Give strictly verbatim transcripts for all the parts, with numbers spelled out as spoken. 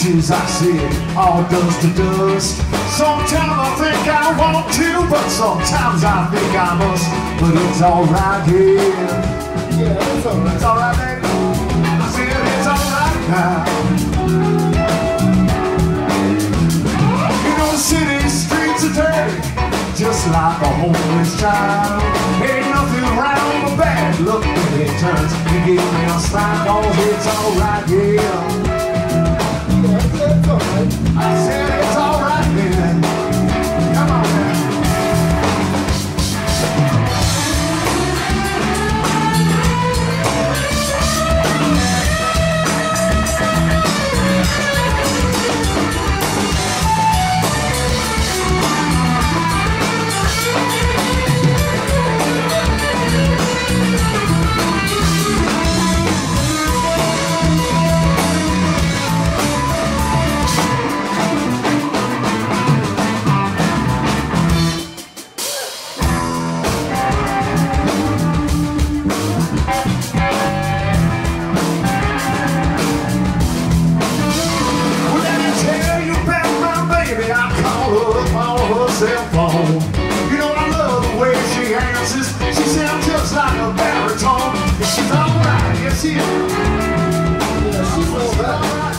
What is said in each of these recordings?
ashes, I see it, all dust to dust. Sometimes I think I want to, but sometimes I think I must. But it's alright, yeah. Yeah, it's alright. It's alright, baby. I said it's alright now. You know the city streets are dirty, just like a homeless child. Ain't nothing wrong with bad luck when it turns. You give me a smile, cause it's alright, yeah. It's alright. I said it's alright, man. Come on, man. Cell phone. You know I love the way she answers. She sounds just like a baritone. And she's alright, yes she is. Yeah, she's alright.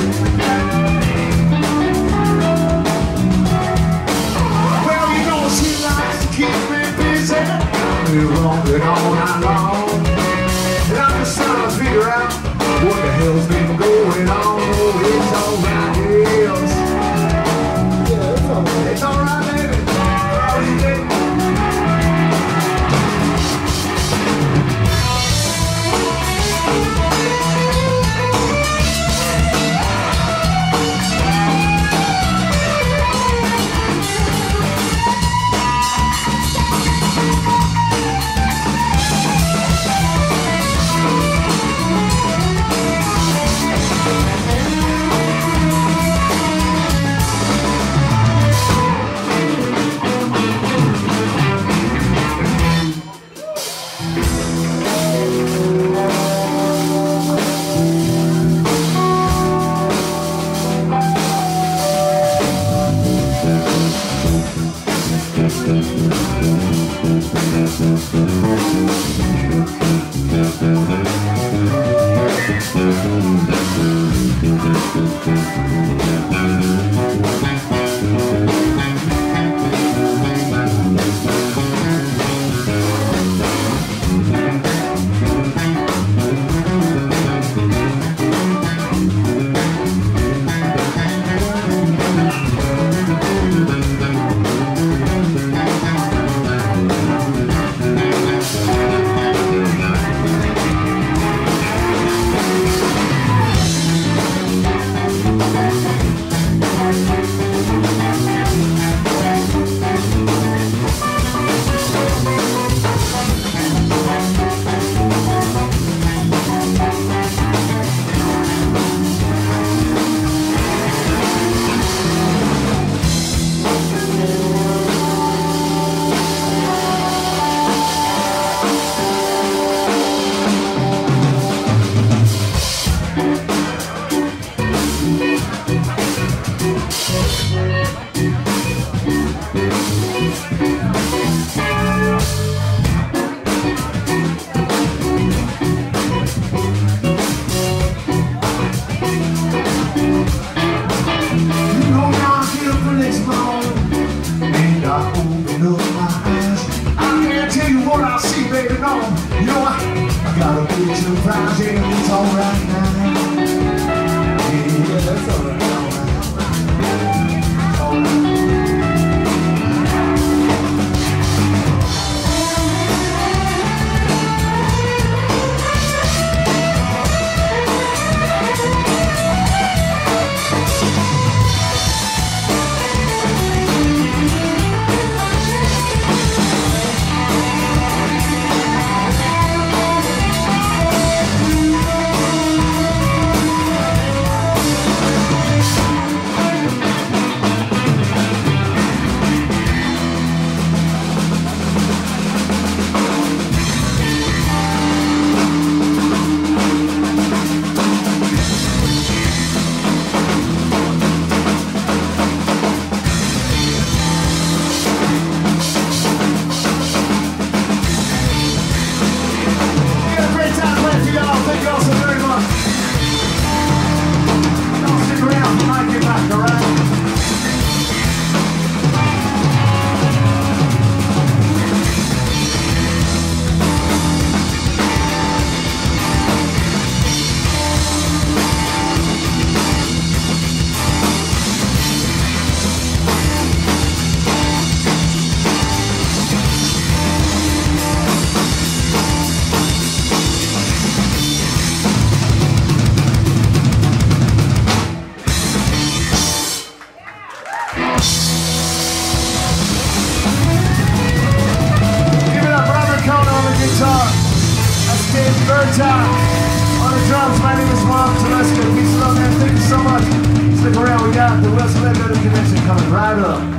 Well, you know she likes to keep me busy. We're rolling all night long, and I'm just trying to figure out what the hell's been going on. Oh, it's alright, yes. Yeah, it's alright. It's alright. It's alright now. Yeah, that's alright. time. On the drums, my name is Telesca. Peace and love, man. Thank you so much. Stick around, we got the West Lake Convention coming right up.